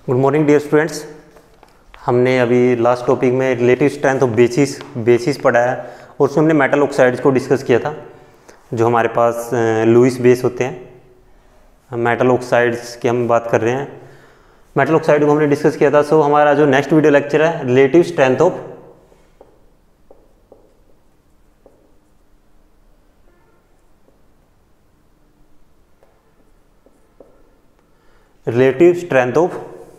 Good morning dear students. हमने अभी last topic में रिलेटिव स्ट्रेंथ ऑफ बेसिस पढ़ा है और उसमें हमने मेटल ऑक्साइड्स को डिस्कस किया था जो हमारे पास लुईस बेस होते हैं। मेटल ऑक्साइड्स की हम बात कर रहे हैं। मेटल ऑक्साइड को हमने डिस्कस किया था। सो हमारा जो नेक्स्ट वीडियो लेक्चर है रिलेटिव स्ट्रेंथ ऑफ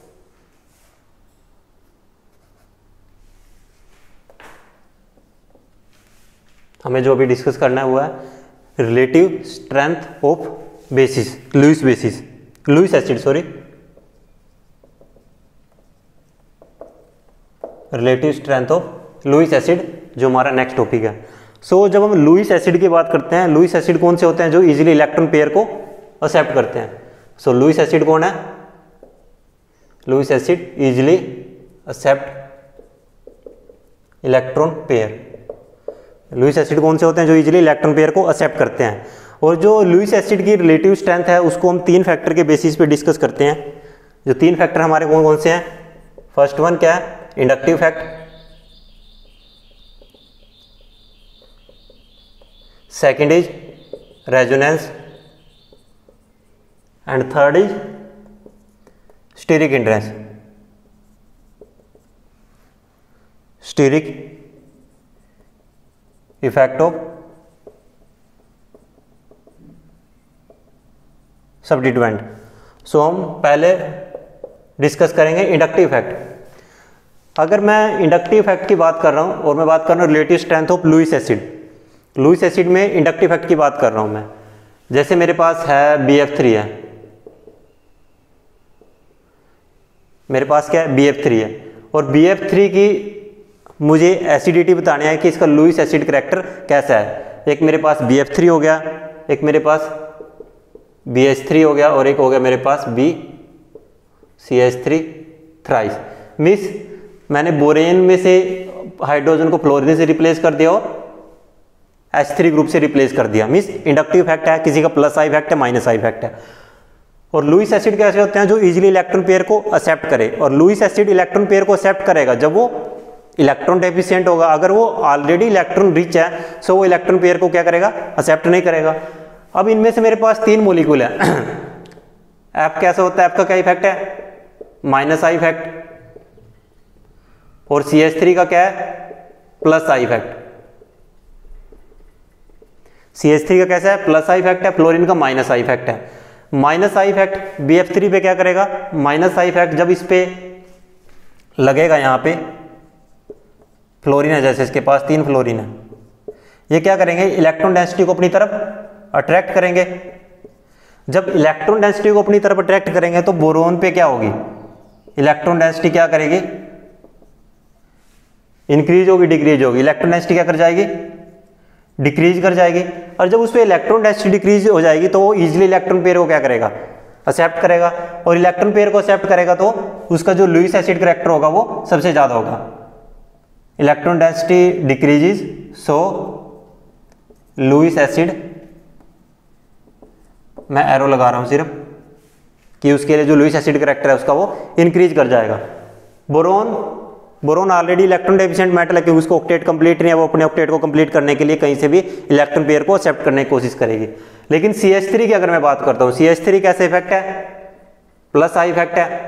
हमें जो अभी डिस्कस करना है वो है relative strength of bases, Lewis acid relative strength of Lewis acid जो हमारा नेक्स्ट टॉपिक है। सो जब हम लुईस एसिड की बात करते हैं, लुईस एसिड कौन से होते हैं? जो इजीली इलेक्ट्रॉन पेयर को एक्सेप्ट करते हैं। सो लुईस एसिड कौन है? Lewis acid easily accept electron pair. Lewis acid कौन से होते हैं? जो इजीली इलेक्ट्रॉन पेयर को एक्सेप्ट करते हैं। और जो लुईस एसिड की रिलेटिव स्ट्रेंथ है उसको हम तीन फैक्टर के बेसिस पे डिस्कस करते हैं। जो तीन फैक्टर हमारे कौन कौन से हैं? फर्स्ट वन क्या है? Inductive effect. Second is resonance and third is steric hindrance. Steric effect of substituent. So हम पहले डिस्कस करेंगे इंडक्टिव फैक्ट। अगर मैं इंडक्टिव फैक्ट की बात कर रहा हूं और मैं बात कर रहा हूं relative strength of Lewis acid, Lewis acid में इंडक्टिव फैक्ट की बात कर रहा हूं मैं। जैसे मेरे पास है BF3 है, मेरे पास क्या है? BF3 है और BF3 की मुझे एसिडिटी बतानी है कि इसका लुईस एसिड करैक्टर कैसा है। एक मेरे पास BF3 हो गया, एक मेरे पास BH3 हो गया और एक हो गया मेरे पास BCH3 थ्राइस। मिस मैंने बोरेन में से हाइड्रोजन को फ्लोरीन से रिप्लेस कर दिया और H3 ग्रुप से रिप्लेस कर दिया। मिस इंडक्टिव फैक्ट है, किसी का प्लस आई फैक्ट है, माइनस आई फैक्ट है। और लुईस एसिड कैसे होते हैं? जो इजीली इलेक्ट्रॉन पेयर को एक्सेप्ट करे। और लुईस एसिड इलेक्ट्रॉन पेयर को एक्सेप्ट करेगा जब वो इलेक्ट्रॉन डेफिशिएंट होगा। अगर वो ऑलरेडी इलेक्ट्रॉन रिच है सो वो इलेक्ट्रॉन पेयर को क्या करेगा? एक्सेप्ट नहीं करेगा। अब इनमें से मेरे पास तीन मॉलिक्यूल है। एफ कैसा होता है? एफ का क्या इफेक्ट है? Minus I effect. और CH3 का क्या है? Plus I effect. CH3 का कैसा है? प्लस आई इफेक्ट है। फ्लोरीन का माइनस आई इफेक्ट है। माइनस आई इफेक्ट BF3 पे क्या करेगा? माइनस आई इफेक्ट जब इस पे लगेगा, यहां पे फ्लोरीन है, जैसे इसके पास तीन फ्लोरीन है, ये क्या करेंगे? इलेक्ट्रॉन डेंसिटी को अपनी तरफ अट्रैक्ट करेंगे। जब इलेक्ट्रॉन डेंसिटी को अपनी तरफ अट्रैक्ट करेंगे तो बोरोन पे क्या होगी? इलेक्ट्रॉन डेंसिटी क्या करेगी? इंक्रीज होगी, डिक्रीज होगी। इलेक्ट्रॉन डेंसिटी क्या कर जाएगी? डिक्रीज कर जाएगी। और जब उस पर इलेक्ट्रॉन डेंसिटी डिक्रीज हो जाएगी तो वो इजीली इलेक्ट्रॉन पेयर को क्या करेगा? एक्सेप्ट करेगा। और इलेक्ट्रॉन पेयर को एक्सेप्ट करेगा तो उसका जो लुईस एसिड करैक्टर होगा वो सबसे ज्यादा होगा। Electron density decreases so Lewis acid, मैं एरो लगा रहा हूं सिर्फ कि उसके लिए जो लुईस एसिड करैक्टर है उसका वो इंक्रीज कर जाएगा। Boron already electron deficient metal है कि उसको ऑक्टेट कंप्लीट नहीं है, वो अपने ऑक्टेट को कंप्लीट करने के लिए कहीं से भी इलेक्ट्रॉन पेयर को एक्सेप्ट करने की कोशिश करेगी। लेकिन CH3 की अगर मैं बात करता हूं, CH3 कैसे इफेक्ट है? प्लस आई इफेक्ट है।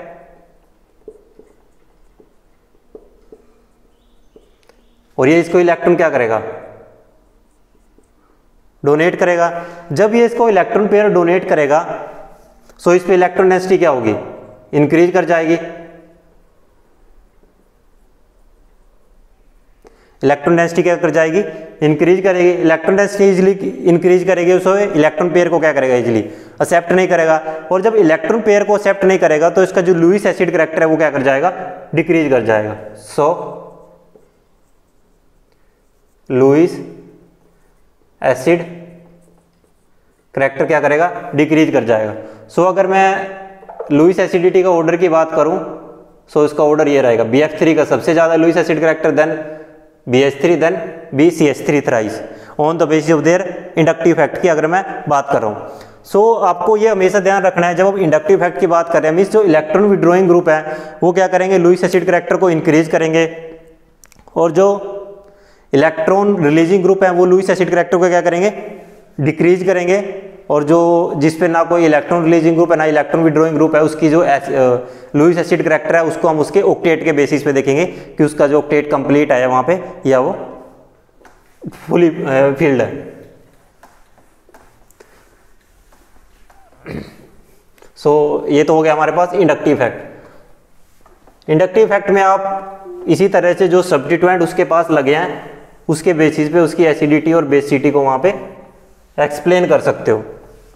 और ये इसको इलेक्ट्रॉन क्या करेगा? डोनेट करेगा। जब ये इसको इलेक्ट्रॉन पेयर डोनेट करेगा सो इस पे इलेक्ट्रॉन डेंसिटी क्या होगी? इंक्रीज कर जाएगी। इलेक्ट्रॉन डेंसिटी क्या कर जाएगी? इंक्रीज करेगी। इलेक्ट्रॉन डेंसिटी इजीली इंक्रीज करेगी सो इलेक्ट्रॉन पेयर को क्या करेगा? इजीली एक्सेप्ट नहीं करेगा। और जब इलेक्ट्रॉन पेयर को एक्सेप्ट नहीं करेगा तो इसका जो लुईस एसिड करैक्टर है वो क्या कर जाएगा? डिक्रीज कर जाएगा। सो लुईस एसिड करैक्टर क्या करेगा? डिक्रीज कर जाएगा। सो अगर मैं लुईस एसिडिटी का ऑर्डर की बात करूं सो इसका ऑर्डर ये रहेगा। BF3 का सबसे ज्यादा Lewis acid character, then BH3, then BCH3 thrice on the basis of their inductive effect की अगर मैं बात कर रहा हूं। सो आपको ये हमेशा ध्यान रखना है जब आप इंडक्टिव इफेक्ट की बात कर रहे हैं, मीन्स जो इलेक्ट्रॉन विड्रॉइंग ग्रुप है वो क्या करेंगे, लुईस एसिड करैक्टर को इंक्रीज करेंगे, और जो इलेक्ट्रॉन रिलीजिंग ग्रुप है वो लुईस एसिड करैक्टर को क्या करेंगे, डिक्रीज करेंगे, और जो जिस पे ना कोई इलेक्ट्रॉन रिलीजिंग ग्रुप है ना इलेक्ट्रॉन विड्रॉइंग ग्रुप है उसकी जो लुईस एसिड करैक्टर है उसको हम उसके ऑक्टेट के बेसिस पे देखेंगे कि उसका जो ऑक्टेट कंप्लीट है वहां पे या वो फुली फील्ड है। सो ये तो हो गया हमारे पास इंडक्टिव इफेक्ट। इंडक्टिव इफेक्ट में आप इसी तरह से जो सब्स्टिट्यूएंट उसके पास लगे हैं उसके बेसिस पे उसकी एसिडिटी और बेसिसिटी को वहां पे एक्सप्लेन कर सकते हो।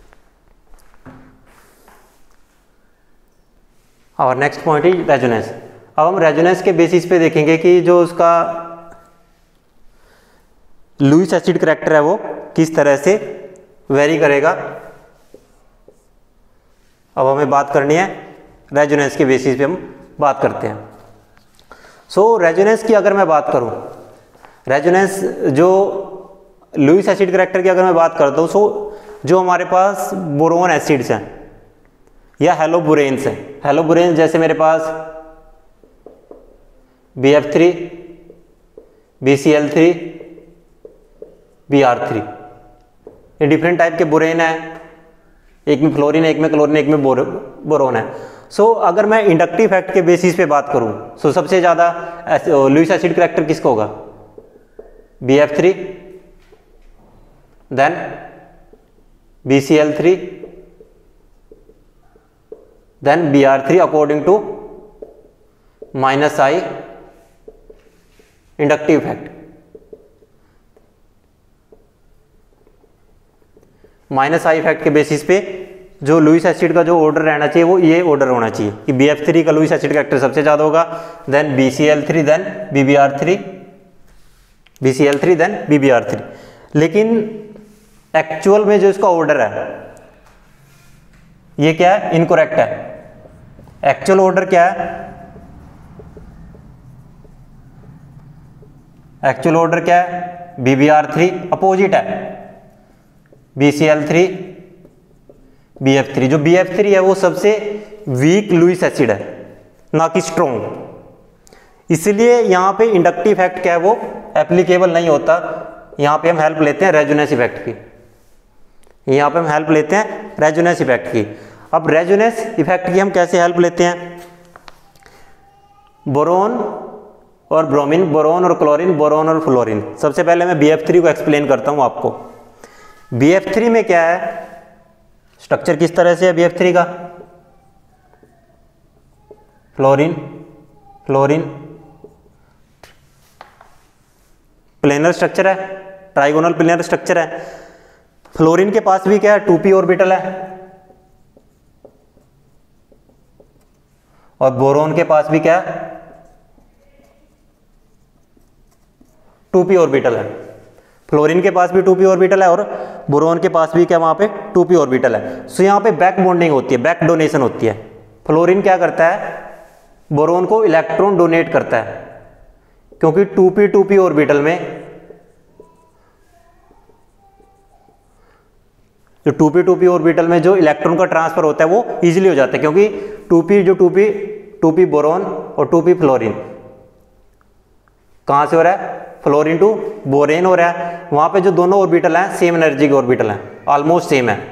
और नेक्स्ट पॉइंट इज रेजोनेंस। अब हम रेजोनेंस के बेसिस पे देखेंगे कि जो उसका लुईस एसिड करैक्टर है वो किस तरह से वेरी करेगा। अब हमें बात करनी है रेजोनेंस के बेसिस पे हम बात करते हैं। सो रेजोनेंस की अगर मैं बात करूं, रेजोनेंस जो लुईस एसिड करैक्टर की अगर मैं बात करता हूं, सो जो हमारे पास बोरोन एसिड्स हैं या हेलोबुरेन्स हैं, हेलोबुरेन्स जैसे मेरे पास BF3, BCl3, Br3, ये डिफरेंट टाइप के बोरेन है, एक में फ्लोरीन है, एक में क्लोरीन, एक में बोरोन है। सो अगर मैं इंडक्टिव इफेक्ट के बेसिस पे बात करूं, सो सबसे ज्यादा लुईस एसिड करैक्टर किसका होगा, BF3, then BCl3, then Br3 according to -I inductive effect. -I effect के बेसिस पे जो लुईस एसिड का जो ऑर्डर रहना चाहिए वो ये ऑर्डर होना चाहिए कि BF3 का लुईस एसिड करैक्टर सबसे ज्यादा होगा, then BCl3, then BBr3, BCl3, then BBr3। लेकिन एक्चुअल में जो इसका ऑर्डर है ये क्या है, इनकरेक्ट है। एक्चुअल ऑर्डर क्या है, एक्चुअल ऑर्डर क्या है, BBr3, अपोजिट है BCl3, BF3। जो BF3 है वो सबसे वीक लुईस एसिड है, ना कि स्ट्रॉन्ग, इसलिए यहां पे इंडक्टिव इफेक्ट क्या है वो एप्लीकेबल नहीं होता। यहां पे हम हेल्प लेते हैं रेजोनेंस इफेक्ट की, यहां पे हम हेल्प लेते हैं रेजोनेंस इफेक्ट की। अब रेजोनेंस इफेक्ट की हम कैसे हेल्प लेते हैं, बोरोन और ब्रोमीन, बोरोन और क्लोरीन, बोरोन और फ्लोरीन। सबसे पहले मैं BF3 को एक्सप्लेन करता हूं आपको। BF3 में क्या है, स्ट्रक्चर किस तरह से है BF3 का, फ्लोरीन, फ्लोरीन, प्लेनर स्ट्रक्चर है, ट्राइगोनल प्लेनर स्ट्रक्चर है। फ्लोरीन के पास भी क्या है, 2p ऑर्बिटल है, और बोरोन के पास भी क्या है, 2p ऑर्बिटल है। फ्लोरीन के पास भी 2p ऑर्बिटल है और बोरोन के पास भी क्या वहां पे 2p ऑर्बिटल है। सो यहां पे बैक बॉन्डिंग होती है, बैक डोनेशन होती है। फ्लोरीन क्या करता है, बोरोन को इलेक्ट्रॉन डोनेट करता है, क्योंकि 2p ऑर्बिटल में जो 2p ऑर्बिटल में जो इलेक्ट्रॉन का ट्रांसफर होता है वो इजीली हो जाता है, क्योंकि 2p बोरोन और 2p फ्लोरीन कहां से हो रहा है, फ्लोरीन टू बोरेन हो रहा है। वहां पे जो दोनों ऑर्बिटल हैं सेम एनर्जी के ऑर्बिटल हैं, ऑलमोस्ट सेम है।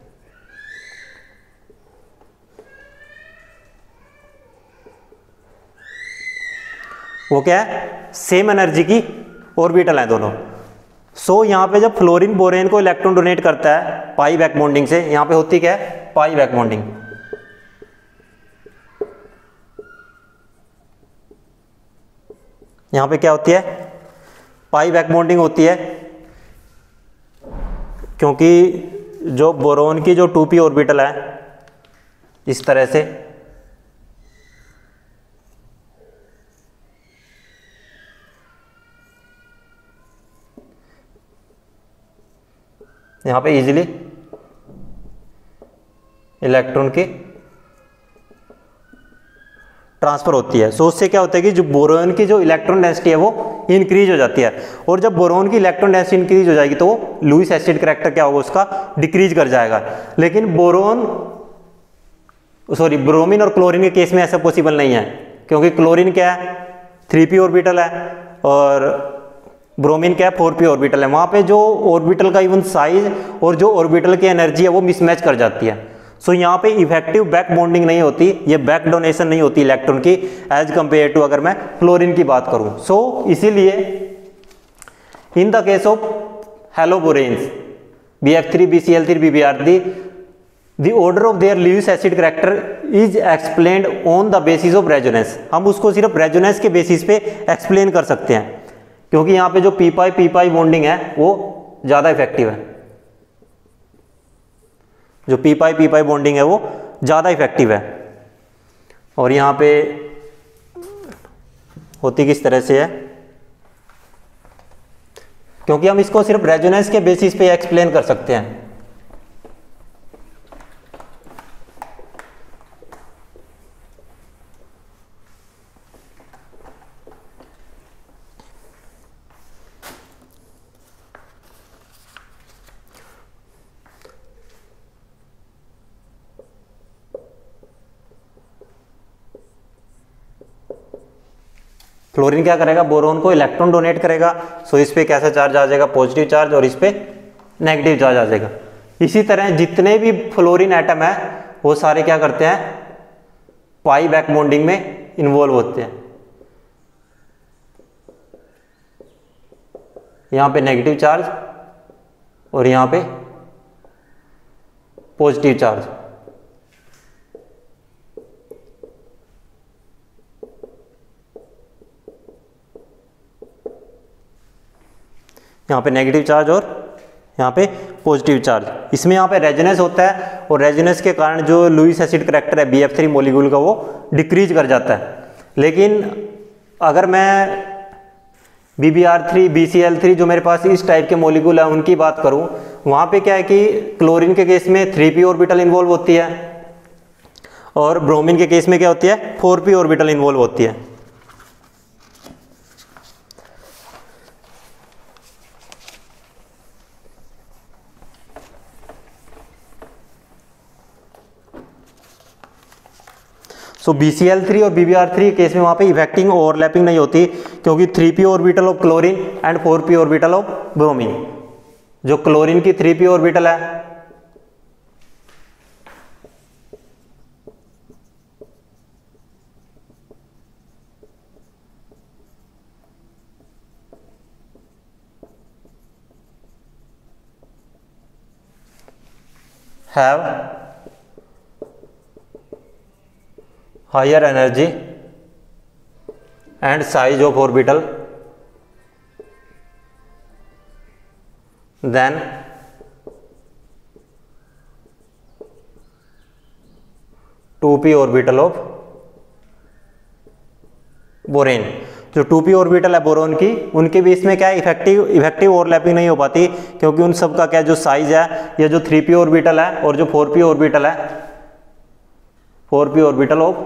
वो क्या है, सेम एनर्जी की ऑर्बिटल है दोनों। सो यहां पे जब फ्लोरीन बोरेन को इलेक्ट्रॉन डोनेट करता है पाई बैक बॉन्डिंग से, यहां पे होती क्या है, पाई बैक बॉन्डिंग। यहां पे क्या होती है, पाई बैक बॉन्डिंग होती है, क्योंकि जो बोरोन की जो 2p ऑर्बिटल है इस तरह से, यहां पे इजीली इलेक्ट्रॉन की ट्रांसफर होती है। सो उससे क्या होता है कि जो बोरोन की जो इलेक्ट्रॉन डेंसिटी है वो इंक्रीज हो जाती है। और जब बोरोन की इलेक्ट्रॉन डेंसिटी इंक्रीज हो जाएगी तो लुईस एसिड करैक्टर क्या होगा, उसका डिक्रीज कर जाएगा। लेकिन ब्रोमीन और क्लोरीन के केस में ऐसा पॉसिबल नहीं है, क्योंकि क्लोरीन क्या है 3p ऑर्बिटल है और ब्रोमीन क्या है 4p ऑर्बिटल है। वहाँ पे जो ऑर्बिटल का इवन साइज और जो ऑर्बिटल की एनर्जी है वो मिसमैच कर जाती है। सो यहाँ पे इफेक्टिव बैक बॉन्डिंग नहीं होती, ये बैक डोनेशन नहीं होती इलेक्ट्रॉन की एज कंपेयर टू अगर मैं क्लोरीन की बात करूँ। सो इसीलिए in the case of haloboranes BF3, BCl3, BBr3, the order of their Lewis acid character is explained on the basis of resonance। हम उसको सिर्फ रेजोनेंस के बेसिस पे एक्सप्लेन कर सकते हैं, क्योंकि यहाँ पे जो p-pi बॉन्डिंग है वो ज़्यादा इफेक्टिव है। जो p-pi बॉन्डिंग है वो ज़्यादा इफेक्टिव है। और यहाँ पे होती किस तरह से है, क्योंकि हम इसको सिर्फ रेजोनेंस के बेसिस पे एक्सप्लेन कर सकते हैं। क्लोरीन क्या करेगा, बोरोन को इलेक्ट्रॉन डोनेट करेगा। सो इस पे कैसा चार्ज आ जाएगा, पॉजिटिव चार्ज, और इस पे नेगेटिव चार्ज आ जाएगा। इसी तरह जितने भी फ्लोरीन एटम है वो सारे क्या करते हैं, पाई बैक बॉन्डिंग में इन्वॉल्व होते हैं। यहां पे नेगेटिव चार्ज और यहां पे पॉजिटिव चार्ज। यहाँ पे नेगेटिव चार्ज और यहाँ पे पॉजिटिव चार्ज। इसमें यहाँ पे रेजोनेंस होता है और रेजोनेंस के कारण जो लुईस एसिड करैक्टर है BF3 मॉलिक्यूल का वो डिक्रीज कर जाता है। लेकिन अगर मैं BBr3, BCl3 जो मेरे पास इस टाइप के मॉलिक्यूल है उनकी बात करूँ, वहाँ पे क्या है कि क्लोरीन के केस में 3p ऑर्बिटल इन्वॉल्व होती है और ब्रोमीन के केस में क्या होती है 4p ऑर्बिटल इन्वॉल्व होती है। सो BCl3 और BBr3 के केस में वहाँ पे इफेक्टिंग ओवरलैपिंग नहीं होती, क्योंकि 3p orbital of chlorine and 4p orbital of bromine. जो क्लोरीन की 3p ऑर्बिटल है have higher energy and size of orbital than 2p orbital of borane. जो 2p ऑर्बिटल है बोरोन की, उनके बीच में क्या है इफेक्टिव ओवरलैपिंग नहीं हो पाती, क्योंकि उन सब का क्या जो साइज है, या जो 3p ऑर्बिटल है और जो 4p ऑर्बिटल है, 4p ऑर्बिटल ऑफ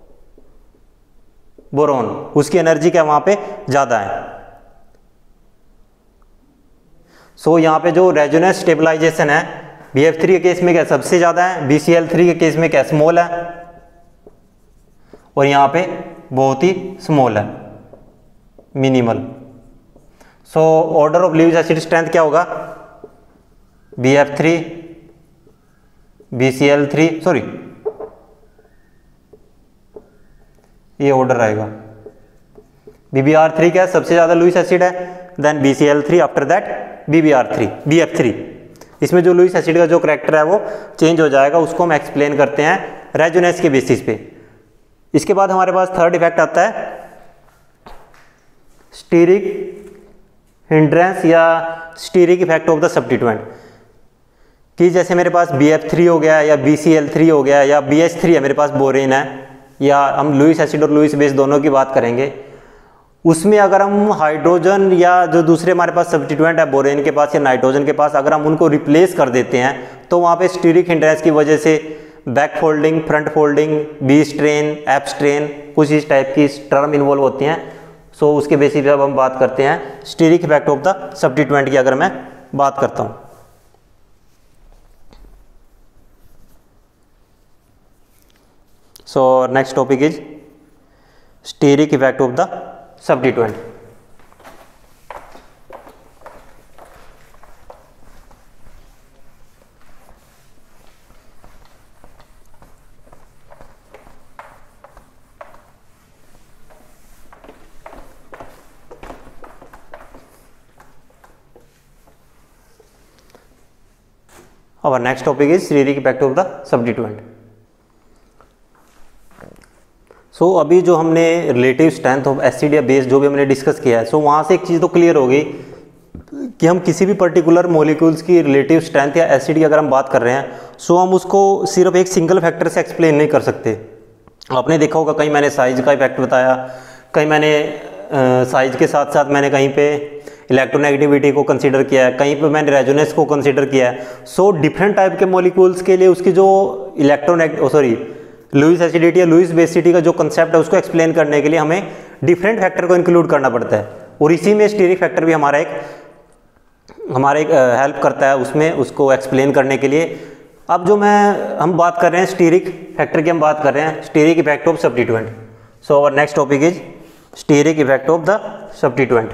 बोरोन, उसकी एनर्जी क्या वहां पे ज्यादा है। सो यहां पे जो रेजोनेंस स्टेबलाइजेशन है BF3 के केस में क्या सबसे ज्यादा है, BCl3 के केस में क्या स्मॉल है और यहां पे बहुत ही स्मॉल है, minimal. So order of Lewis acid strength क्या होगा, BF3 BCl3 सॉरी ये ऑर्डर आएगा। BBr3 क्या सबसे ज्यादा लुईस एसिड है, then BCl3, after that BF3। इसमें जो लुईस एसिड का जो करैक्टर है वो चेंज हो जाएगा, उसको हम एक्सप्लेन करते हैं रेजोनेंस के बेसिस पे। इसके बाद हमारे पास थर्ड इफेक्ट आता है स्टीरिक हिंड्रेंस या steric effect of the substituent. कि जैसे मेरे पास BF3 हो गया या BCl3 हो गया या BH3 है मेरे पास बोरेन है, या हम लुईस एसिड और लुईस बेस दोनों की बात करेंगे, उसमें अगर हम हाइड्रोजन या जो दूसरे हमारे पास सब्स्टिट्यूएंट है बोरेन के पास या नाइट्रोजन के पास, अगर हम उनको रिप्लेस कर देते हैं तो वहाँ पे स्टीरिक हिंड्रेंस की वजह से back folding, front folding, B strain, F strain, कुछ इस टाइप की टर्म इन्वॉल्व होती हैं। सो उसके बेसिस पे अब हम बात करते हैं steric effect of the substituent की अगर मैं बात करता हूँ। So next topic is steric effect of the substituent. Our next topic is steric effect of the substituent. So अभी जो हमने रिलेटिव स्ट्रेंथ ऑफ एसिड या बेस जो भी हमने डिस्कस किया है, सो वहाँ से एक चीज़ तो क्लियर हो गई कि हम किसी भी पर्टिकुलर मॉलिक्यूल्स की रिलेटिव स्ट्रेंथ या एसिड की अगर हम बात कर रहे हैं, सो हम उसको सिर्फ एक सिंगल फैक्टर से एक्सप्लेन नहीं कर सकते। आपने देखा होगा कहीं मैंने साइज का इफेक्ट बताया, कहीं मैंने साइज के साथ साथ मैंने कहीं पे इलेक्ट्रोनेगेटिविटी को कंसीडर किया है, कहीं पे मैंने रेजोनेंस को कंसीडर किया है। सो डिफरेंट टाइप के मॉलिक्यूल्स के लिए उसकी जो लुईस एसिडिटी या लुईस बेसिटी का जो कंसेप्ट है उसको एक्सप्लेन करने के लिए हमें डिफरेंट फैक्टर को इंक्लूड करना पड़ता है, और इसी में स्टीरिक फैक्टर भी हमारा एक हेल्प करता है उसमें उसको एक्सप्लेन करने के लिए। अब जो हम बात कर रहे हैं स्टीरिक फैक्टर की, हम बात कर रहे हैं steric effect of substituent. So our next topic is steric effect of the substituent.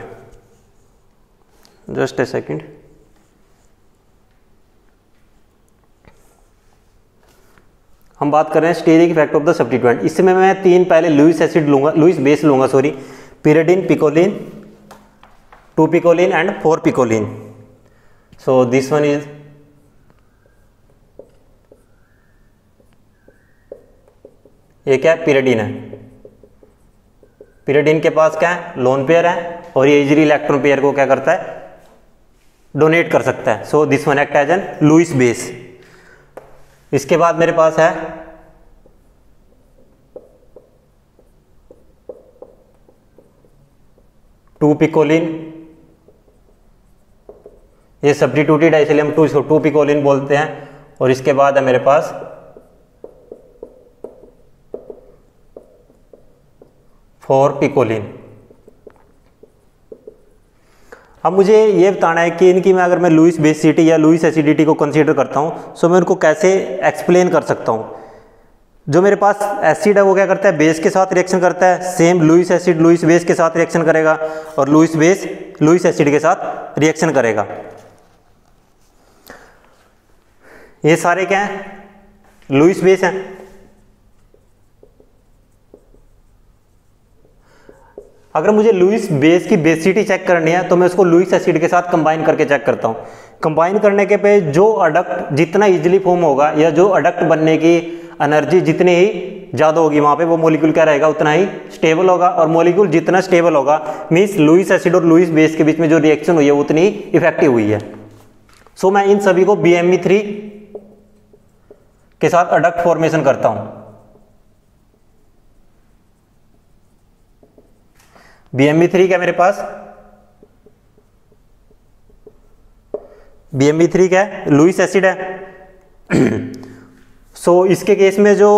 Just a second. हम बात कर रहे हैं steric effect of the substituent. इसमें मैं तीन पहले लुईस बेस लूंगा, pyridine, picoline, 2 picoline and 4 picoline. So this one is ये क्या है, पिरिडीन है। पिरिडीन के पास क्या है, लोन पेयर है, और ये इजीली इलेक्ट्रॉन पेयर को क्या करता है, डोनेट कर सकता है। So this one act as an Lewis base. इसके बाद मेरे पास है टू पिकोलिन, ये सब्स्टिट्यूटेड है इसलिए हम 2 पिकोलिन बोलते हैं। और इसके बाद है मेरे पास 4 पिकोलिन। अब मुझे ये बताना है कि इनकी अगर मैं लुईस बेसिटी या लुईस एसिडिटी को कंसीडर करता हूँ, सो मैं उनको कैसे एक्सप्लेन कर सकता हूँ। जो मेरे पास एसिड है वो क्या करता है, बेस के साथ रिएक्शन करता है, same Lewis acid Lewis base के साथ रिएक्शन करेगा, और लुईस बेस लुईस एसिड के साथ रिएक्शन करेगा। ये सारे क्या हैं, लुईस बेस हैं। अगर मुझे लुईस बेस की बेसिटी चेक करनी है तो मैं उसको लुईस एसिड के साथ कंबाइन करके चेक करता हूँ। कंबाइन करने के पे जो अडक्ट जितना इजीली फॉर्म होगा या जो अडक्ट बनने की एनर्जी जितनी ही ज़्यादा होगी वहाँ पे वो मॉलिक्यूल क्या रहेगा, उतना ही स्टेबल होगा। और मॉलिक्यूल जितना स्टेबल होगा मीन्स लुईस एसिड और लुईस बेस के बीच में जो रिएक्शन हुई है उतनी ही इफेक्टिव हुई है। सो मैं इन सभी को BME3 के साथ अडक्ट फॉर्मेशन करता हूँ। BME3 क्या मेरे पास, BME3 क्या है, लुईस एसिड है। सो इसके केस में जो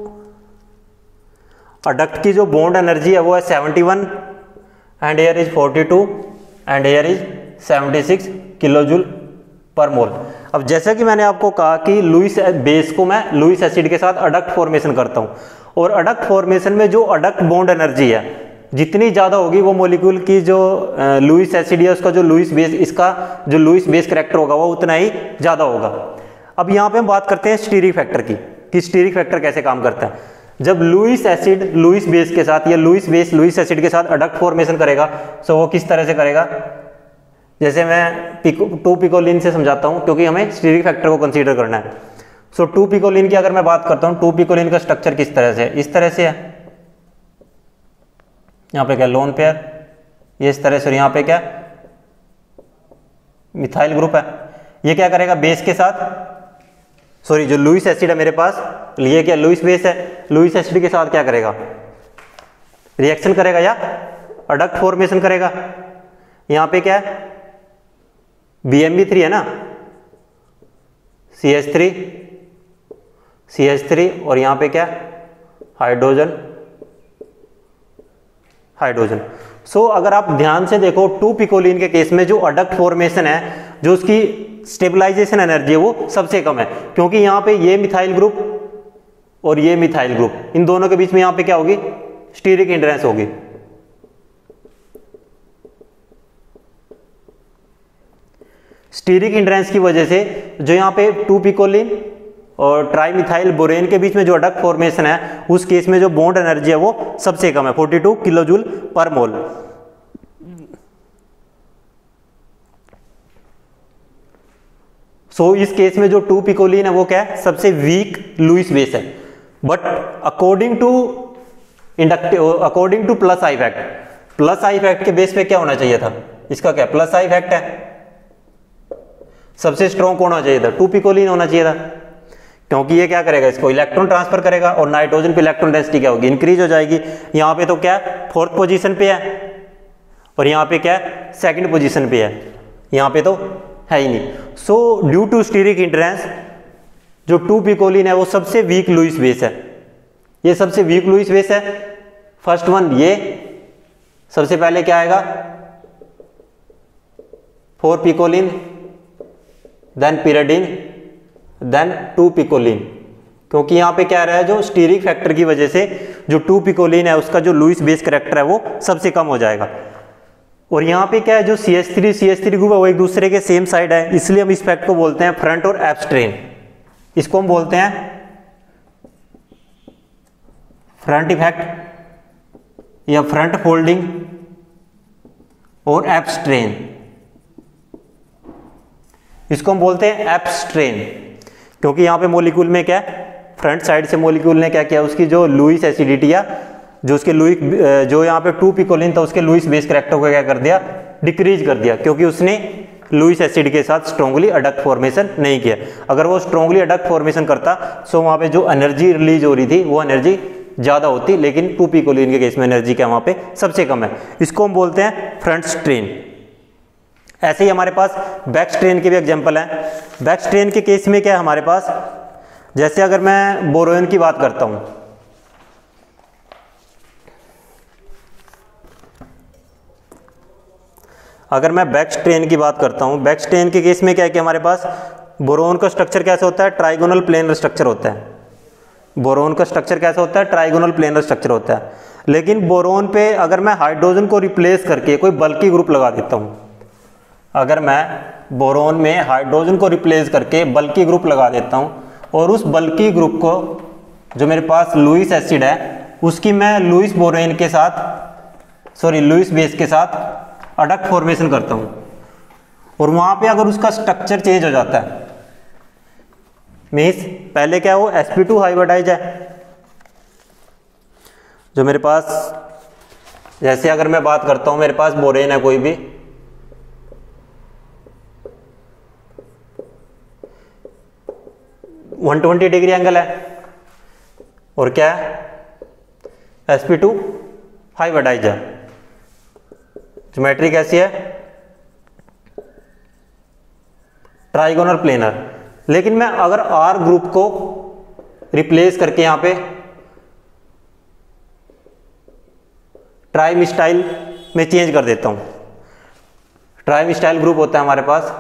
अडक्ट की जो बॉन्ड एनर्जी है वो है 71 and here is 42 and here is 76 kilojoule per mole. अब जैसा कि मैंने आपको कहा कि लुईस बेस को मैं लुईस एसिड के साथ अडक्ट फॉर्मेशन करता हूँ, और अडक्ट फॉर्मेशन में जो अडक्ट बॉन्ड एनर्जी है जितनी ज़्यादा होगी वो मॉलिक्यूल की जो लुईस एसिड है उसका जो लुईस बेस, इसका जो लुईस बेस करैक्टर होगा वो उतना ही ज़्यादा होगा। अब यहाँ पे हम बात करते हैं स्टीरिक फैक्टर की, कि स्टीरिक फैक्टर कैसे काम करता है। जब लुईस एसिड लुईस बेस के साथ या लुईस बेस लुईस एसिड के साथ अडक्ट फॉर्मेशन करेगा, सो वो किस तरह से करेगा, जैसे मैं 2 पिकोलिन से समझाता हूँ क्योंकि हमें स्टीरिक फैक्टर को कंसीडर करना है। सो 2 पिकोलिन की अगर मैं बात करता हूँ, 2 पिकोलिन का स्ट्रक्चर किस तरह से है, इस तरह से है। यहाँ पे क्या लोन पेयर, ये इस तरह से, और यहाँ पे क्या मिथाइल ग्रुप है। ये क्या करेगा बेस के साथ, सॉरी जो लुईस एसिड है मेरे पास, ये क्या लुईस बेस है, लुईस एसिड के साथ क्या करेगा, रिएक्शन करेगा या अडक्ट फॉर्मेशन करेगा। यहाँ पे क्या है BME3 है ना, CH3 और यहाँ पे क्या हाइड्रोजन हाइड्रोजन। सो अगर आप ध्यान से देखो 2 पिकोलीन के केस में जो अडक्ट फॉर्मेशन है, जो उसकी स्टेबलाइजेशन एनर्जी है वो सबसे कम है, क्योंकि यहाँ पे ये मिथाइल ग्रुप और ये मिथाइल ग्रुप, इन दोनों के बीच में यहाँ पे क्या होगी, स्टीरिक हिंड्रेंस होगी। स्टीरिक हिंड्रेंस की वजह से जो यहाँ पे 2 पिकोलीन और ट्राइमिथाइल बोरेन के बीच में जो अडक्ट फॉर्मेशन है, उस केस में जो बॉन्ड एनर्जी है वो सबसे कम है, 42 किलोजूल पर मोल। सो इस केस में जो 2 पिकोलीन है वो क्या है, सबसे वीक लुईस बेस है। But according to plus I effect, plus I effect के बेस पे क्या होना चाहिए था, इसका क्या प्लस आई इफेक्ट है, सबसे स्ट्रॉन्ग होना चाहिए था, 2 पिकोलीन होना चाहिए था, क्योंकि ये क्या करेगा, इसको इलेक्ट्रॉन ट्रांसफर करेगा और नाइट्रोजन पे इलेक्ट्रॉन डेंसिटी क्या होगी, इंक्रीज हो जाएगी। यहाँ पे तो क्या है, 4th पोजीशन पे है और यहाँ पे क्या है, 2nd पोजीशन पे है, यहाँ पे तो है ही नहीं। So due to steric hindrance जो 2 पिकोलीन है वो सबसे वीक लुईस बेस है, ये सबसे वीक लुईस बेस है। फर्स्ट वन ये सबसे पहले क्या आएगा, 4 picoline, then pyridine, then 2 picoline, क्योंकि यहां पे क्या रहा है, जो स्टीरिक फैक्टर की वजह से जो 2 पिकोलीन है उसका जो लुईस बेस करैक्टर है वो सबसे कम हो जाएगा। और यहाँ पे क्या है, जो CH3 ग्रुप है वो एक दूसरे के सेम साइड है, इसलिए हम इस फैक्ट को बोलते हैं फ्रंट और एब्स्ट्रेन। इसको हम बोलते हैं फ्रंट इफेक्ट या फ्रंट फोल्डिंग और एब्स्ट्रेन, इसको हम बोलते हैं एब्स्ट्रेन, क्योंकि यहाँ पे मॉलिक्यूल में क्या है, फ्रंट साइड से मॉलिक्यूल ने क्या किया, उसकी जो लुईस एसिडिटी या जो उसके लुईस, जो यहाँ पे 2 पिकोलीन था उसके लुईस बेस करैक्टर को क्या कर दिया, डिक्रीज कर दिया, क्योंकि उसने लुईस एसिड के साथ स्ट्रांगली अडक्ट फॉर्मेशन नहीं किया। अगर वो स्ट्रांगली अडक्ट फॉर्मेशन करता तो वहाँ पे जो एनर्जी रिलीज हो रही थी वो एनर्जी ज़्यादा होती, लेकिन 2 पिकोलीन के केस में एनर्जी क्या वहाँ पे सबसे कम है, इसको हम बोलते हैं फ्रंट स्ट्रेन। ऐसे ही हमारे पास बैक स्ट्रेन के भी एग्जांपल हैं। बैक स्ट्रेन के केस में क्या है हमारे पास, जैसे अगर मैं बोरोन की बात करता हूं, अगर मैं बैक स्ट्रेन की बात करता हूं, बैक स्ट्रेन के केस में क्या है कि हमारे पास बोरोन का स्ट्रक्चर कैसा होता है, ट्राइगोनल प्लेनर स्ट्रक्चर होता है। बोरोन का स्ट्रक्चर कैसा होता है, ट्राइगोनल प्लेनर स्ट्रक्चर होता है। लेकिन बोरोन पे अगर मैं हाइड्रोजन को रिप्लेस करके कोई बल्की ग्रुप लगा देता हूं, अगर मैं बोरोन में हाइड्रोजन को रिप्लेस करके बल्की ग्रुप लगा देता हूं और उस बल्की ग्रुप को जो मेरे पास लुईस एसिड है उसकी मैं लुईस बोरेन के साथ लुईस बेस के साथ अडक्ट फॉर्मेशन करता हूं, और वहां पे अगर उसका स्ट्रक्चर चेंज हो जाता है, मीन्स पहले क्या वो sp2 हाइब्रिडाइज है, जो मेरे पास, जैसे अगर मैं बात करता हूं मेरे पास बोरेन है कोई भी, वन 120 डिग्री एंगल है और क्या है, sp2 हाइब्रिडाइज है, ज्योमेट्री कैसी है, ट्राइगोनल प्लेनर। लेकिन मैं अगर R ग्रुप को रिप्लेस करके यहां पे ट्राइमिस्टाइल में चेंज कर देता हूं, ट्राइमिस्टाइल ग्रुप होता है हमारे पास,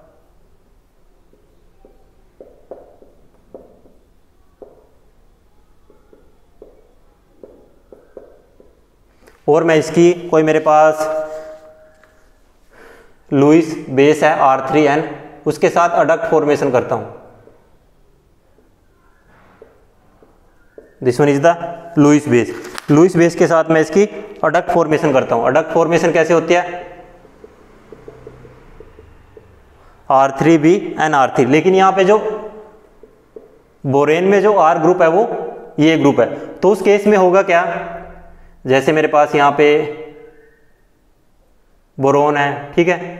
और मैं इसकी कोई मेरे पास लुईस बेस है R3N, उसके साथ अडक्ट फॉर्मेशन करता हूं, this one is the Lewis base. Lewis base के साथ मैं इसकी अडक्ट फॉर्मेशन करता हूं। अडक्ट फॉर्मेशन कैसे होती है, R3BN लेकिन यहां पे जो बोरेन में जो R ग्रुप है वो ये ग्रुप है, तो उस केस में होगा क्या, जैसे मेरे पास यहां पे बोरोन है, ठीक है,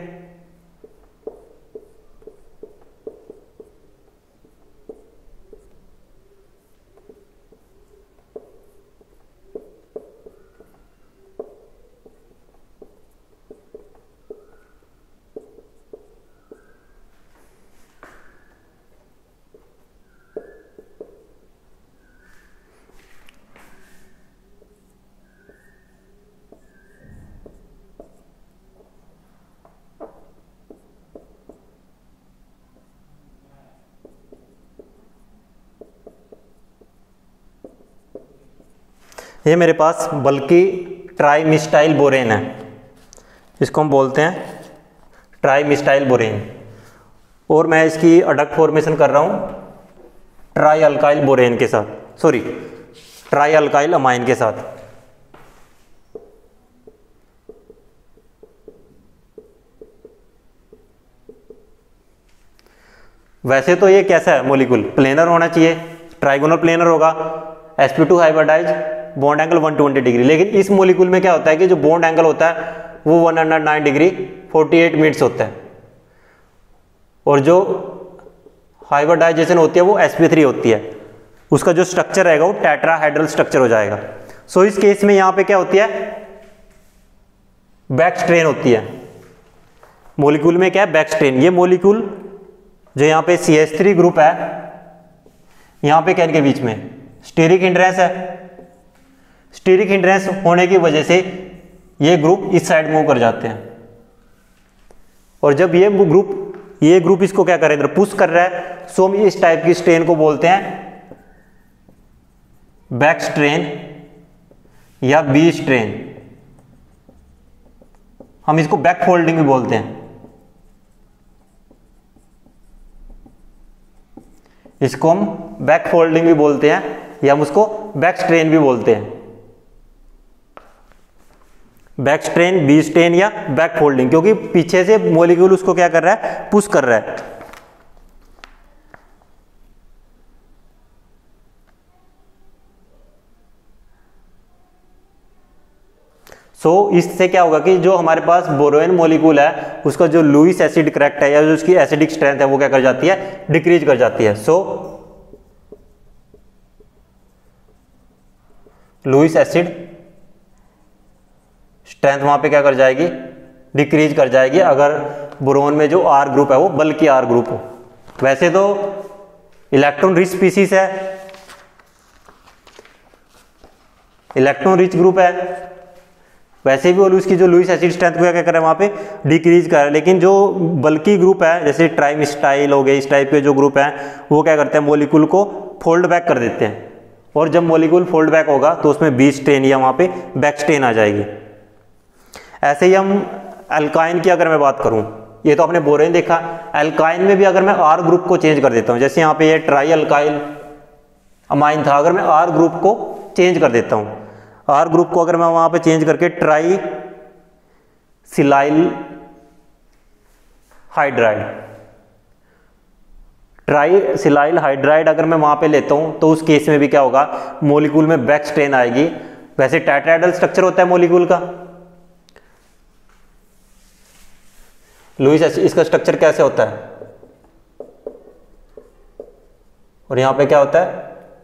ये मेरे पास बल्कि ट्राइमिस्टाइल बोरेन है, इसको हम बोलते हैं ट्राइमिस्टाइल बोरेन, और मैं इसकी अडक्ट फॉर्मेशन कर रहा हूँ ट्राई अल्काइल बोरेन के साथ, सॉरी ट्राई अल्काइल अमाइन के साथ। वैसे तो ये कैसा है मॉलिक्यूल, प्लेनर होना चाहिए, ट्राइगोनल प्लेनर होगा, sp2 hybridise, bond angle 120 degree. लेकिन इस मॉलिक्यूल में क्या होता है कि जो बॉन्ड एंगल होता है वो 109 डिग्री 48 मिनट्स होता है, और जो हाइब्रिडाइजेशन होती है वो sp3 होती है, उसका जो स्ट्रक्चर रहेगा वो टेट्राहेड्रल स्ट्रक्चर हो जाएगा। सो इस केस में यहां पे क्या होती है, बैक स्ट्रेन होती है मॉलिक्यूल में, क्या है बैक स्ट्रेन। ये मॉलिक्यूल जो यहाँ पे CH3 ग्रुप है, यहाँ पे क्या इनके बीच में स्टीरिक हिंड्रेंस है, स्टीरिक हिंड्रेंस होने की वजह से ये ग्रुप इस साइड मूव कर जाते हैं, और जब ये ग्रुप इसको क्या कर रहा है, इधर पुश कर रहा है, सो हम इस टाइप की स्ट्रेन को बोलते हैं बैक स्ट्रेन या बी स्ट्रेन। हम इसको बैक फोल्डिंग भी बोलते हैं, इसको हम बैक फोल्डिंग भी बोलते हैं, या हम उसको बैक स्ट्रेन भी बोलते हैं, बैक स्ट्रेन, बी स्ट्रेन या बैक फोल्डिंग, क्योंकि पीछे से मॉलिक्यूल उसको क्या कर रहा है, पुश कर रहा है। इससे क्या होगा कि जो हमारे पास बोरोन मॉलिक्यूल है उसका जो लुईस एसिड करेक्ट है या जो उसकी एसिडिक स्ट्रेंथ है वो क्या कर जाती है, डिक्रीज कर जाती है। लुईस एसिड स्ट्रेंथ वहां पे क्या कर जाएगी, डिक्रीज कर जाएगी, अगर बोरोन में जो आर ग्रुप है वो बल्कि आर ग्रुप हो। वैसे तो इलेक्ट्रॉन रिच स्पीसीज है, इलेक्ट्रॉन रिच ग्रुप है, वैसे भी उसकी जो लुईस एसिड स्ट्रेंथ को क्या कर रहा है वहां पे डिक्रीज कर रहा है। लेकिन जो बल्कि ग्रुप है जैसे ट्राइमिस्टाइल हो गए, इस टाइप के जो ग्रुप हैं वो क्या करते हैं, मॉलिक्यूल को फोल्ड बैक कर देते हैं, और जब मॉलिक्यूल फोल्ड बैक होगा तो उसमें बी स्ट्रेन या वहां पे बैक स्ट्रेन आ जाएगी। ऐसे ही हम अल्काइन की अगर मैं बात करूं, ये तो आपने बोरेन देखा, अल्काइन में भी अगर मैं आर ग्रुप को चेंज कर देता हूं, जैसे यहाँ पे ये ट्राई अल्काइल अमाइन था, अगर मैं आर ग्रुप को चेंज कर देता हूं, आर ग्रुप को अगर मैं वहां पे चेंज करके trisilyl hydride, trisilyl hydride अगर मैं वहां पे लेता हूं तो उस केस में भी क्या होगा, मॉलिक्यूल में बैक स्ट्रेन आएगी। वैसे टेट्राहेड्रल स्ट्रक्चर होता है मॉलिक्यूल का, लुईस एसिड इसका स्ट्रक्चर कैसे होता है, और यहां पे क्या होता है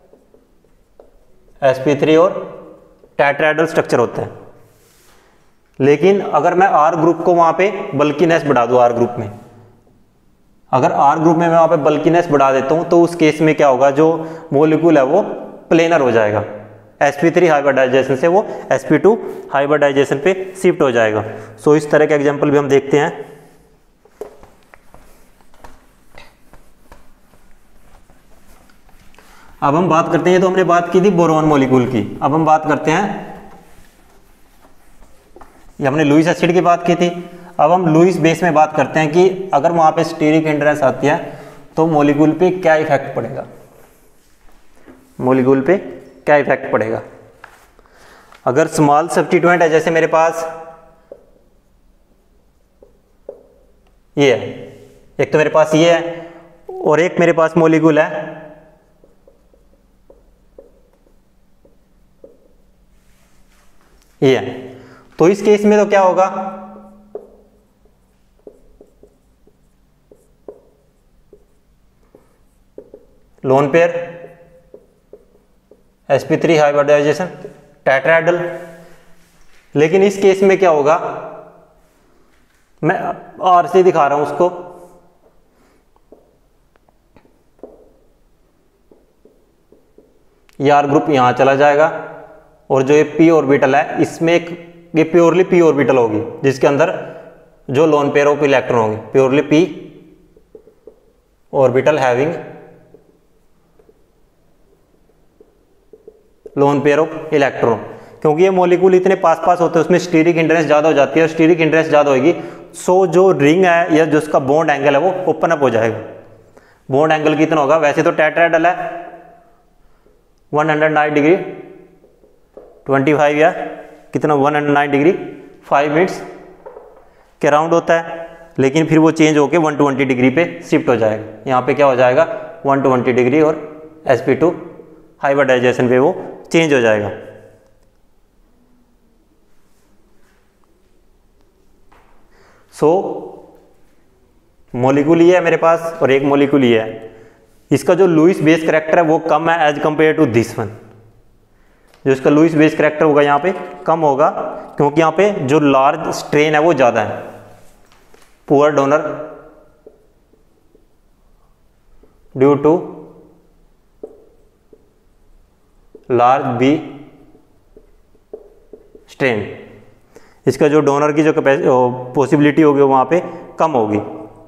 sp3 और टेट्राहेड्रल स्ट्रक्चर होता है। लेकिन अगर मैं आर ग्रुप को वहां पे बल्कीनेस बढ़ा दूं, आर ग्रुप में अगर आर ग्रुप में मैं वहां पे बल्कीनेस बढ़ा देता हूं तो उस केस में क्या होगा, जो मॉलिक्यूल है वो प्लेनर हो जाएगा, sp3 हाइब्रिडाइजेशन से वो sp2 हाइब्रिडाइजेशन पे शिफ्ट हो जाएगा। इस तरह के एग्जांपल भी हम देखते हैं। अब हम बात करते हैं, तो हमने बात की थी बोरोन मॉलिक्यूल की, अब हम बात करते हैं, ये हमने लुईस एसिड की बात की थी, अब हम लुईस बेस में बात करते हैं कि अगर वहां पे स्टीरिक हिंड्रेंस आती है तो मॉलिक्यूल पे क्या इफेक्ट पड़ेगा, मॉलिक्यूल पे क्या इफेक्ट पड़ेगा। अगर स्मॉल सब्स्टिट्यूएंट है, जैसे मेरे पास ये है, एक तो मेरे पास ये है और एक मेरे पास मॉलिक्यूल है ये है, तो इस केस में तो क्या होगा, lone pair sp3 hybridisation tetrahedral. लेकिन इस केस में क्या होगा, मैं आर से दिखा रहा हूं उसको, ये आर ग्रुप यहां चला जाएगा और जो ये p ऑर्बिटल है इसमें एक ये प्योरली p ऑर्बिटल होगी जिसके अंदर जो लोन पेयर ऑफ इलेक्ट्रॉन होगी, purely p orbital having lone pair of electron, क्योंकि ये मॉलिक्यूल इतने पास पास होते हैं उसमें स्टीरिक हिंड्रेंस ज़्यादा हो जाती है, और स्टीरिक हिंड्रेंस ज़्यादा होगी सो जो रिंग है या जो उसका बॉन्ड एंगल है वो ओपन अप हो जाएगा। बॉन्ड एंगल कितना होगा, वैसे तो टेट्राहेड्रल है 109 डिग्री 25 या कितना 109 डिग्री 5 मिनट्स के राउंड होता है, लेकिन फिर वो चेंज होके 120 डिग्री पे शिफ्ट हो जाएगा। यहाँ पे क्या हो जाएगा 120 डिग्री और sp2 हाइब्रिडाइजेशन पे वो चेंज हो जाएगा। सो मॉलिक्यूल ये है मेरे पास और एक मॉलिक्यूल ये है, इसका जो लुईस बेस करैक्टर है वो कम है as compare to this one. जो इसका लुईस बेस करैक्टर होगा यहाँ पे कम होगा, क्योंकि यहाँ पे जो लार्ज स्ट्रेन है वो ज़्यादा है। Poor donor due to large B strain, इसका जो डोनर की जो पॉसिबिलिटी होगी वहाँ पे कम होगी।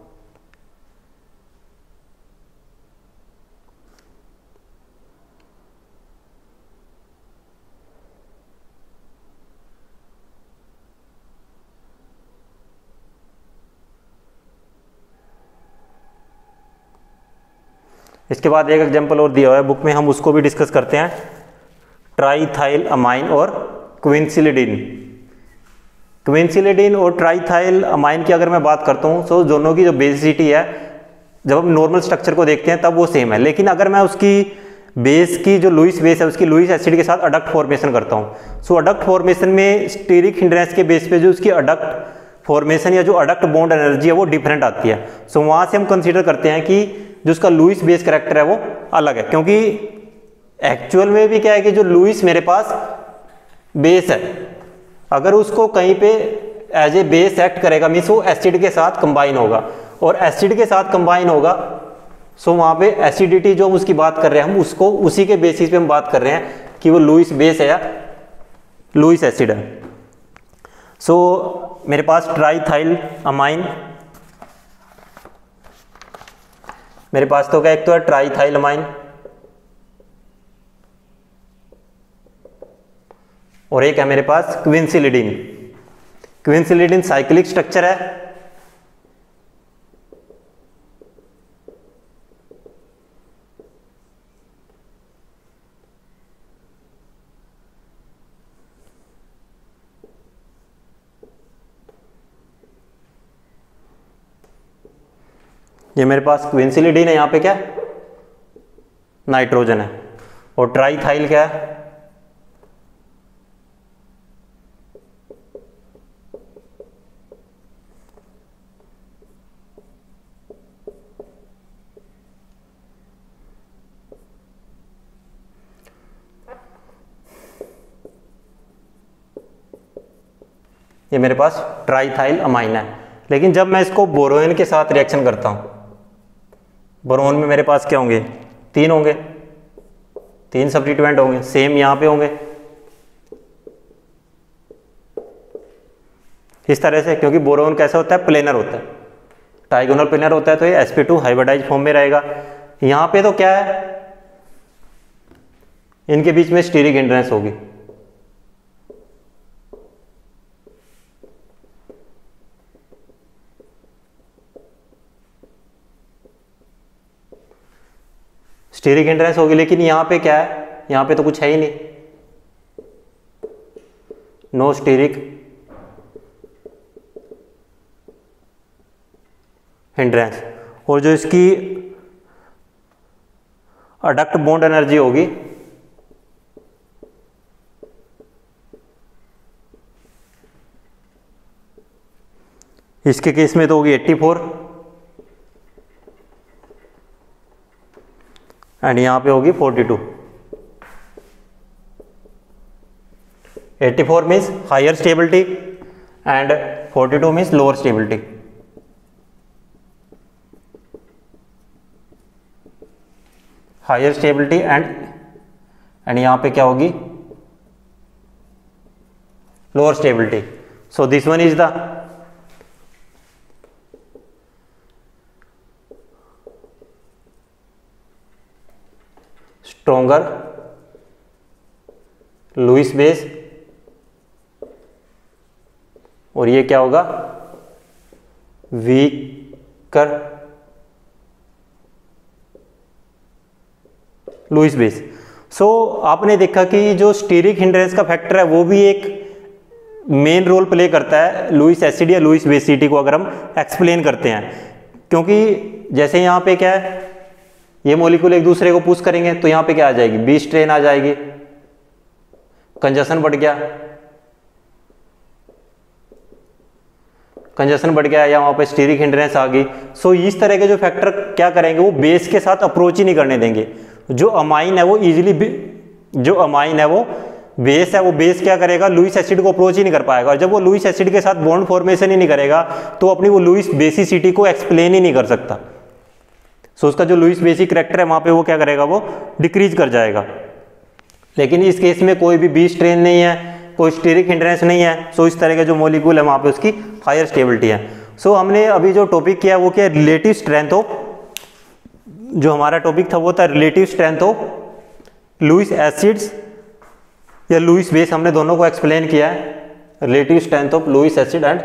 इसके बाद एक एग्जांपल और दिया हुआ है बुक में, हम उसको भी डिस्कस करते हैं, ट्राईथाइल अमाइन और क्विनसिलिडीन। क्विनसिलिडीन और ट्राईथाइल अमाइन की अगर मैं बात करता हूँ तो दोनों की जो बेसिसिटी है जब हम नॉर्मल स्ट्रक्चर को देखते हैं तब वो सेम है, लेकिन अगर मैं उसकी बेस की जो लुईस बेस है उसकी लुईस एसिड के साथ अडक्ट फॉर्मेशन करता हूँ, सो अडक्ट फॉर्मेशन में स्टीरिक हिंड्रेंस के बेस पे जो उसकी अडक्ट फॉर्मेशन या जो अडक्ट बॉन्ड एनर्जी है वो डिफरेंट आती है। सो वहाँ से हम कंसिडर करते हैं कि जो उसका लुईस बेस करैक्टर है वो अलग है, क्योंकि एक्चुअल में भी क्या है कि जो लुईस मेरे पास बेस है अगर उसको कहीं पे एज ए बेस एक्ट करेगा मीन्स वो एसिड के साथ कंबाइन होगा, और एसिड के साथ कंबाइन होगा सो वहाँ पे एसिडिटी जो हम उसकी बात कर रहे हैं हम उसको उसी के बेसिस पे हम बात कर रहे हैं कि वो लुईस बेस है या लुईस एसिड है। सो मेरे पास ट्राईथाइल अमाइन, मेरे पास तो क्या एक तो है ट्राईथाइल अमाइन और एक है मेरे पास क्विनसिलिडीन। क्विनसिलिडीन साइक्लिक स्ट्रक्चर है, ये मेरे पास क्विनसिलिडीन है, यहाँ पे क्या नाइट्रोजन है, और ट्राईथाइल क्या है ये मेरे पास ट्राईथाइल अमाइन है। लेकिन जब मैं इसको बोरोन के साथ रिएक्शन करता हूं, बोरोन में मेरे पास क्या होंगे 3 होंगे, 3 सब्स्टिट्यूएंट होंगे, सेम यहां पे होंगे इस तरह से, क्योंकि बोरोन कैसा होता है प्लेनर होता है, ट्राइगोनल प्लेनर होता है, तो ये sp2 हाइब्रिडाइज फॉर्म में रहेगा। यहां पे तो क्या है इनके बीच में स्टीरिक हिंड्रेंस होगी, स्टीरिक हिंड्रेंस होगी, लेकिन यहां पे क्या है यहां पे तो कुछ है ही नहीं, नो स्टीरिक हिंड्रेंस। और जो इसकी अडक्ट बॉन्ड एनर्जी होगी इसके केस में तो होगी 84 एंड यहां पे होगी 42। 84 means higher stability and 42 means lower stability. Higher stability and यहां पे क्या होगी lower stability. So this one is the stronger Lewis base, और ये क्या होगा, वीकर लुईस बेस। सो आपने देखा कि जो स्टीरिक हिंड्रेंस का फैक्टर है वो भी एक मेन रोल प्ले करता है लुईस एसिड या लुईस बेसिटी को अगर हम एक्सप्लेन करते हैं, क्योंकि जैसे यहाँ पे क्या है, ये मॉलिक्यूल एक दूसरे को पुश करेंगे तो यहाँ पे क्या आ जाएगी, बी स्ट्रेन आ जाएगी, कंजशन बढ़ गया, कंजशन बढ़ गया, या वहाँ पे स्टीरिक हिंड्रेंस आ गई। सो इस तरह के जो फैक्टर क्या करेंगे, वो बेस के साथ अप्रोच ही नहीं करने देंगे। जो अमाइन है वो इजीली, जो अमाइन है वो बेस है, वो बेस क्या करेगा, लुईस एसिड को अप्रोच ही नहीं कर पाएगा, और जब वो लुईस एसिड के साथ बॉन्ड फॉर्मेशन ही नहीं करेगा तो अपनी वो लुईस बेसिसिटी को एक्सप्लेन ही नहीं कर सकता। सो उसका जो लुईस बेसिक करैक्टर है वहाँ पे वो क्या करेगा, वो डिक्रीज कर जाएगा। लेकिन इस केस में कोई भी बी स्ट्रेन नहीं है, कोई स्टीरिक हिंड्रेंस नहीं है, सो इस तरह के जो मॉलिक्यूल है वहाँ पे उसकी हायर स्टेबिलिटी है। सो हमने अभी जो टॉपिक किया वो क्या, रिलेटिव स्ट्रेंथ ऑफ, जो हमारा टॉपिक था वो था relative strength of Lewis acids या लुईस बेस, हमने दोनों को एक्सप्लेन किया है, relative strength of Lewis acid and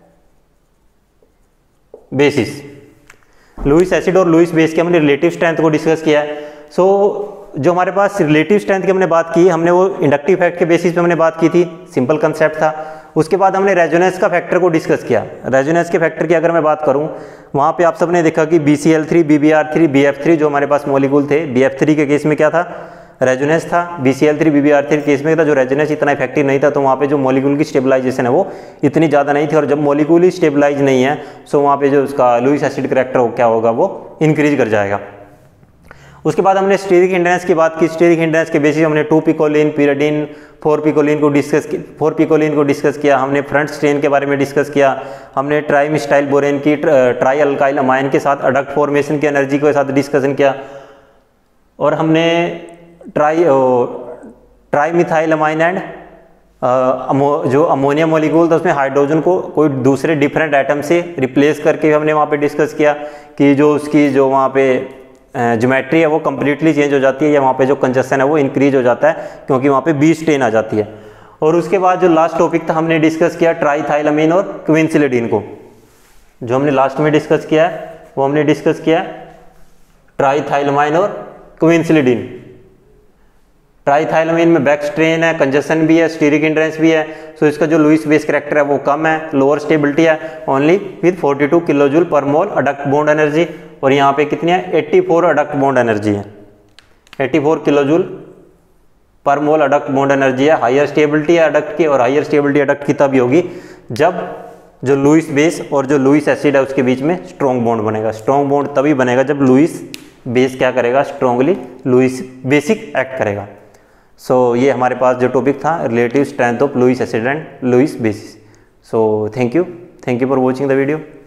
bases. Lewis acid और लुईस बेस के हमने रिलेटिव स्ट्रेंथ को डिस्कस किया है। सो जो हमारे पास रिलेटिव स्ट्रेंथ की हमने बात की, हमने वो इंडक्टिव फैक्ट के बेसिस पे हमने बात की थी, सिंपल कंसेप्ट था। उसके बाद हमने रेजोनेंस का फैक्टर को डिस्कस किया। रेजोनेंस के फैक्टर की अगर मैं बात करूं, वहाँ पे आप सबने देखा कि BCl3, BBr3, BF3 जो हमारे पास मॉलिक्यूल थे, BF3 के केस में क्या था, रेजोनेंस था, BCl3, BBr3 के केस में था जो रेजोनेंस इतना इफेक्टिव नहीं था, तो वहाँ पे जो मॉलिक्यूल की स्टेबलाइजेशन है वो इतनी ज़्यादा नहीं थी, और जब मॉलिक्यूल ही स्टेबलाइज नहीं है सो वहाँ पे जो उसका लुईस एसिड करैक्टर क्या होगा, वो इंक्रीज कर जाएगा। उसके बाद हमने स्टीरिक हिंड्रेंस की बात की। स्टीरिक हिंड्रेंस के बेसिस हमने 2 पिकोलिन, पिरिडीन, 4 पिकोलिन को डिस्कस किया। हमने फ्रंट स्ट्रेन के बारे में डिस्कस किया। हमने ट्राइमिथाइल बोरेन की ट्राई अल्काइल अमाइन के साथ अडक्ट फॉर्मेशन की एनर्जी के साथ डिस्कशन किया, और हमने ट्राइमिथाइल अमाइन एंड जो अमोनिया मॉलिक्यूल था उसमें हाइड्रोजन को कोई दूसरे डिफरेंट आइटम से रिप्लेस करके हमने वहाँ पे डिस्कस किया कि जो उसकी जो वहाँ पे ज्योमेट्री है वो कम्प्लीटली चेंज हो जाती है, या वहाँ पे जो कंजशन है वो इंक्रीज हो जाता है क्योंकि वहाँ पे बी स्ट्रेन आ जाती है। और उसके बाद जो लास्ट टॉपिक था हमने डिस्कस किया ट्राइथाइलमीन और क्विनसिलिडीन को। जो हमने लास्ट में डिस्कस किया है वो हमने डिस्कस किया ट्राइथाइलमाइन और क्विनसिलिडीन। ट्राइथाइलमीन में बैक स्ट्रेन है, कंजशन भी है, स्टीरिक हिंड्रेंस भी है, सो इसका जो लुईस बेस करैक्टर है वो कम है, लोअर स्टेबिलिटी है, only with 42 kilo joule per mole adduct bond energy, और यहाँ पे कितनी है 84 अडक्ट बॉन्ड एनर्जी है, 84 kilo joule per mole adduct bond energy है। हायर स्टेबिलिटी है अडक्ट की, और हायर स्टेबिलिटी अडक्ट की तभी होगी जब जो लुईस बेस और जो लुईस एसिड है उसके बीच में स्ट्रॉन्ग बॉन्ड बनेगा। स्ट्रॉन्ग बॉन्ड तभी बनेगा जब लुईस बेस क्या करेगा, स्ट्रॉन्गली लुईस बेसिक एक्ट करेगा। सो ये हमारे पास जो टॉपिक था relative strength of Lewis acid and Lewis bases. So thank you for watching the video.